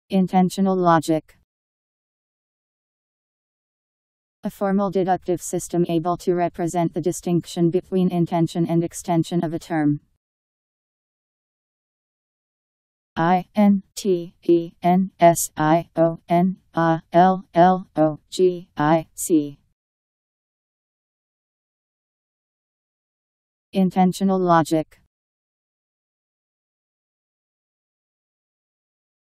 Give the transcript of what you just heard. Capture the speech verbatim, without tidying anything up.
Intentional logic. A formal deductive system able to represent the distinction between intension and extension of a term. I N T E N S I O N A L L O G I C. Intensional logic.